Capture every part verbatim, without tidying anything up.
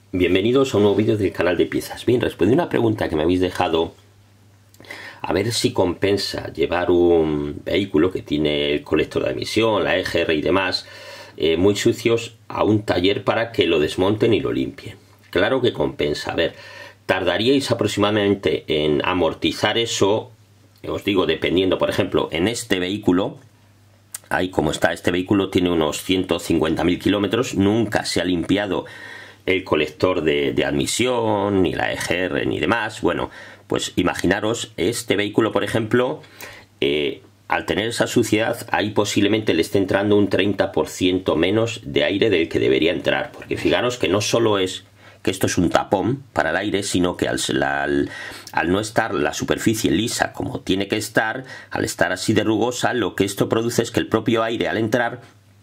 Bienvenidos a un nuevo vídeo del canal de piezas. Bien, respondí una pregunta que me habéis dejado, a ver si compensa llevar un vehículo que tiene el colector de admisión, la E G R y demás, eh, muy sucios, a un taller para que lo desmonten y lo limpien. Claro que compensa. A ver, tardaríais aproximadamente en amortizar eso, os digo, dependiendo, por ejemplo, en este vehículo, ahí como está, este vehículo tiene unos ciento cincuenta mil kilómetros, nunca se ha limpiado el colector de, de admisión, ni la E G R, ni demás. Bueno, pues imaginaros, este vehículo, por ejemplo, eh, al tener esa suciedad, ahí posiblemente le esté entrando un treinta por ciento menos de aire del que debería entrar. Porque fijaros que no solo es que esto es un tapón para el aire, sino que al, al, al no estar la superficie lisa como tiene que estar, al estar así de rugosa, lo que esto produce es que el propio aire al entrar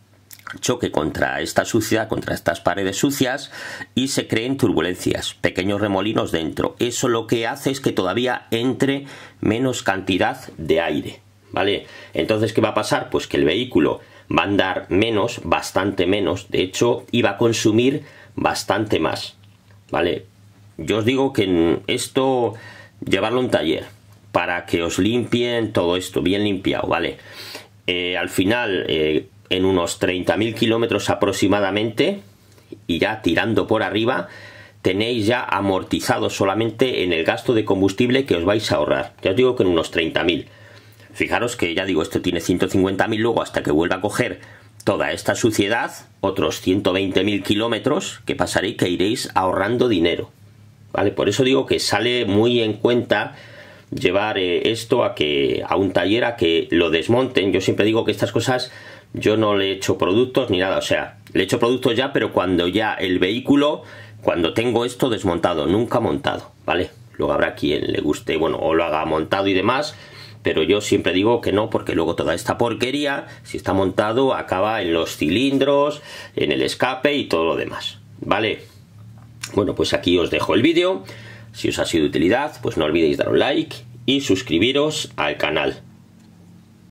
choque contra esta suciedad, contra estas paredes sucias, y se creen turbulencias, pequeños remolinos dentro. Eso lo que hace es que todavía entre menos cantidad de aire, ¿vale? Entonces, ¿qué va a pasar? Pues que el vehículo va a andar menos, bastante menos, de hecho, y va a consumir bastante más, ¿vale? Yo os digo que esto, llevarlo a un taller para que os limpien todo esto, bien limpiado, ¿vale? Eh, al final, eh, en unos treinta mil kilómetros aproximadamente, y ya tirando por arriba, tenéis ya amortizado solamente en el gasto de combustible que os vais a ahorrar. Ya os digo que en unos treinta mil. Fijaros que ya digo, esto tiene ciento cincuenta mil, luego hasta que vuelva a coger toda esta suciedad, otros ciento veinte mil kilómetros que pasaréis, que iréis ahorrando dinero, ¿vale? Por eso digo que sale muy en cuenta llevar eh, esto a que a un taller a que lo desmonten. Yo siempre digo que estas cosas yo no le echo productos ni nada, o sea, le echo productos ya, pero cuando ya el vehículo, cuando tengo esto desmontado, nunca montado, ¿vale? Luego habrá quien le guste, bueno, o lo haga montado y demás, pero yo siempre digo que no, porque luego toda esta porquería, si está montado, acaba en los cilindros, en el escape y todo lo demás, ¿vale? Bueno, pues aquí os dejo el vídeo. Si os ha sido de utilidad, pues no olvidéis dar un like y suscribiros al canal.